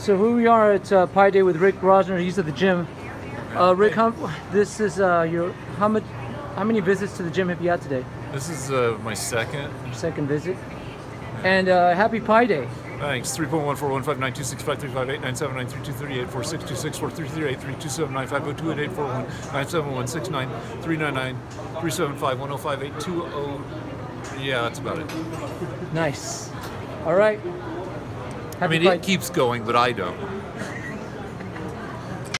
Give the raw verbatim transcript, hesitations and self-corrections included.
so here we are at uh, Pi Day with Rick Rosner. He's at the gym. Uh, Rick, how, this is uh, your how much? How many visits to the gym have you had today? This is uh, my second. Second visit. And uh, happy Pi Day. Thanks. three point one four one five nine two six five three five eight nine seven nine three two three eight four six two six four three three eight three two seven nine five zero two eight eight four one nine seven one six nine three nine nine three seven five one zero five eight two zero. Yeah, that's about it. Nice. All right. Happy I mean, Pi it keeps going, but I don't.